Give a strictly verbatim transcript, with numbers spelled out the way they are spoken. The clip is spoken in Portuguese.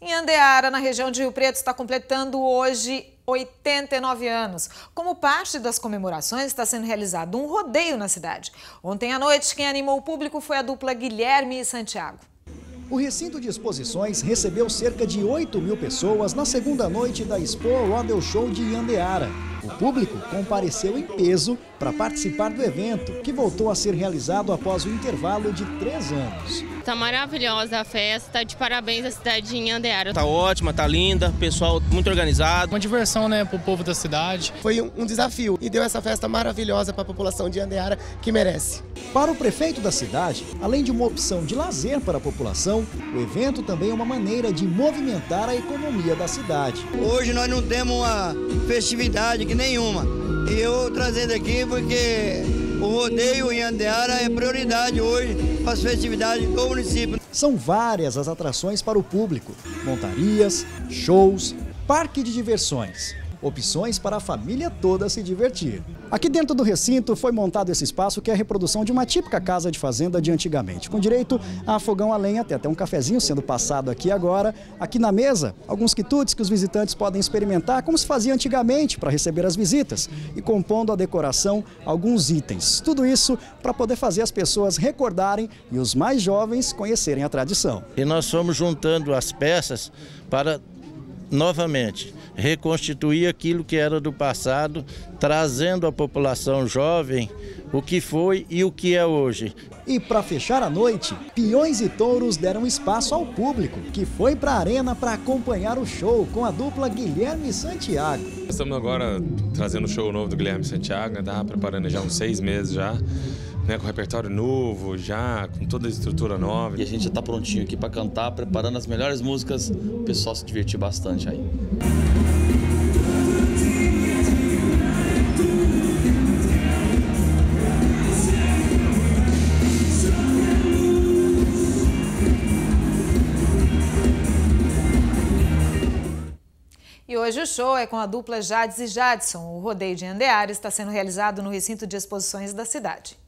Em Andeara, na região de Rio Preto, está completando hoje oitenta e nove anos. Como parte das comemorações, está sendo realizado um rodeio na cidade. Ontem à noite, quem animou o público foi a dupla Guilherme e Santiago. O recinto de exposições recebeu cerca de oito mil pessoas na segunda noite da Expo Rodeo Show de Andeara. O público compareceu em peso para participar do evento, que voltou a ser realizado após o intervalo de três anos. Está maravilhosa a festa, de parabéns à cidade de Andeara. Está ótima, está linda, pessoal muito organizado. Uma diversão, né, para o povo da cidade. Foi um, um desafio e deu essa festa maravilhosa para a população de Andeara, que merece. Para o prefeito da cidade, além de uma opção de lazer para a população, o evento também é uma maneira de movimentar a economia da cidade. Hoje nós não temos uma festividade que nenhuma. E eu trazendo aqui porque o rodeio em Andeara é prioridade hoje para as festividades do município. São várias as atrações para o público: montarias, shows, parque de diversões. Opções para a família toda se divertir. Aqui dentro do recinto foi montado esse espaço que é a reprodução de uma típica casa de fazenda de antigamente, com direito a fogão a lenha, tem até um cafezinho sendo passado aqui agora. Aqui na mesa, alguns quitutes que os visitantes podem experimentar como se fazia antigamente para receber as visitas e compondo a decoração alguns itens. Tudo isso para poder fazer as pessoas recordarem e os mais jovens conhecerem a tradição. E nós fomos juntando as peças para novamente reconstituir aquilo que era do passado, trazendo à população jovem o que foi e o que é hoje. E para fechar a noite, peões e touros deram espaço ao público, que foi para a arena para acompanhar o show com a dupla Guilherme e Santiago. Estamos agora trazendo o show novo do Guilherme e Santiago, estava preparando já uns seis meses já. Né, com repertório novo, já com toda a estrutura nova. E a gente já está prontinho aqui para cantar, preparando as melhores músicas, o pessoal se divertir bastante aí. E hoje o show é com a dupla Jades e Jadson. O rodeio de Andeara está sendo realizado no recinto de exposições da cidade.